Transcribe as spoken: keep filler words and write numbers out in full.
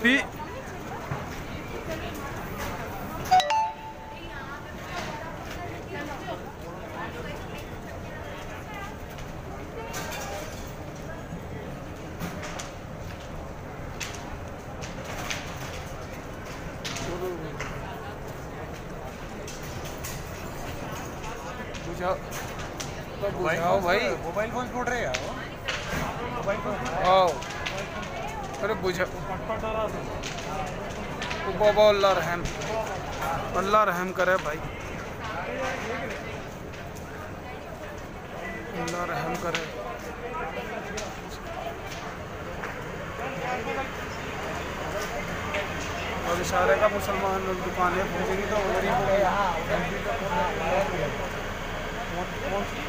P बुझाओ तो बुझाओ भाई। Mobile phone छोड़ रहे हैं मोबाइल फोन। आओ अरे बुझाओ। बाबा अल्लाह रहम अल्लाह रहम करे भाई, अल्लाह रहम करे। और इशारे का मुसलमान दुकानें पहुँचेगी तो गरीब